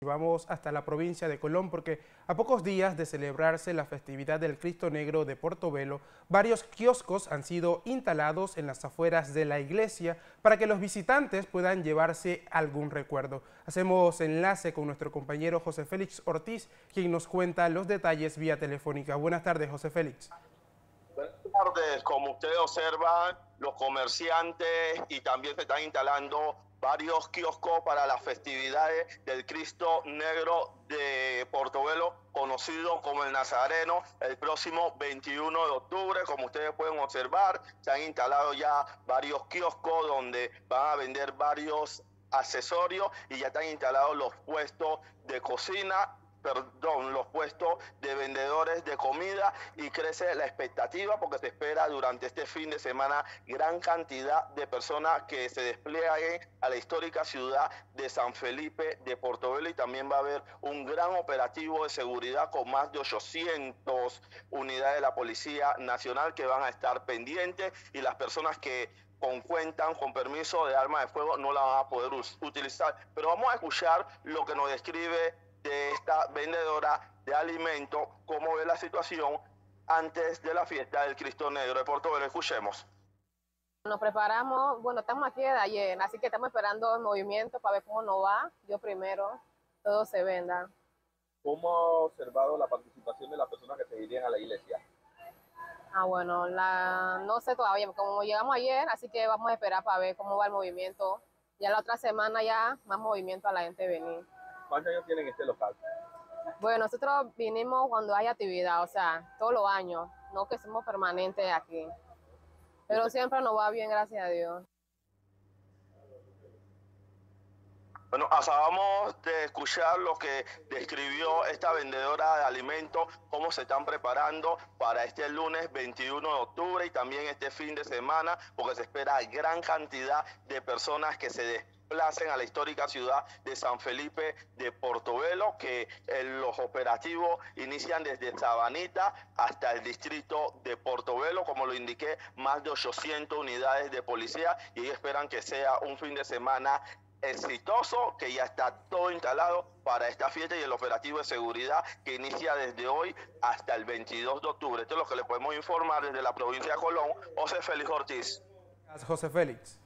Vamos hasta la provincia de Colón porque a pocos días de celebrarse la festividad del Cristo Negro de Portobelo, varios kioscos han sido instalados en las afueras de la iglesia para que los visitantes puedan llevarse algún recuerdo. Hacemos enlace con nuestro compañero José Félix Ortiz, quien nos cuenta los detalles vía telefónica. Buenas tardes, José Félix. Buenas tardes. Como ustedes observan, los comerciantes y también se están instalando varios kioscos para las festividades del Cristo Negro de Portobelo, conocido como el Nazareno, el próximo 21 de octubre. Como ustedes pueden observar, se han instalado ya varios kioscos donde van a vender varios accesorios y ya están instalados los puestos de cocina, los puestos de vendedores de comida, y crece la expectativa porque se espera durante este fin de semana gran cantidad de personas que se desplieguen a la histórica ciudad de San Felipe de Portobelo, y también va a haber un gran operativo de seguridad con más de 800 unidades de la Policía Nacional que van a estar pendientes, y las personas que cuentan con permiso de arma de fuego no la van a poder utilizar. Pero vamos a escuchar lo que nos describe de esta vendedora de alimentos, cómo ve la situación antes de la fiesta del Cristo Negro de Portobelo. Escuchemos. Nos preparamos, bueno, estamos aquí desde ayer, así que estamos esperando el movimiento para ver cómo nos va. Yo primero, todo se venda. ¿Cómo ha observado la participación de las personas que se irían a la iglesia? Bueno, no sé todavía, como llegamos ayer, así que vamos a esperar para ver cómo va el movimiento. Ya la otra semana ya más movimiento a la gente venir. ¿Cuántos años tienen este local? Bueno, nosotros vinimos cuando hay actividad, o sea, todos los años, no que somos permanentes aquí. Pero siempre nos va bien, gracias a Dios. Bueno, acabamos de escuchar lo que describió esta vendedora de alimentos, cómo se están preparando para este lunes 21 de octubre y también este fin de semana, porque se espera gran cantidad de personas que se desplacen a la histórica ciudad de San Felipe de Portobelo, que los operativos inician desde Sabanita hasta el distrito de Portobelo. Como lo indiqué, más de 800 unidades de policía, y ellos esperan que sea un fin de semana exitoso, que ya está todo instalado para esta fiesta y el operativo de seguridad que inicia desde hoy hasta el 22 de octubre. Esto es lo que le podemos informar desde la provincia de Colón. José Félix Ortiz. Gracias, José Félix.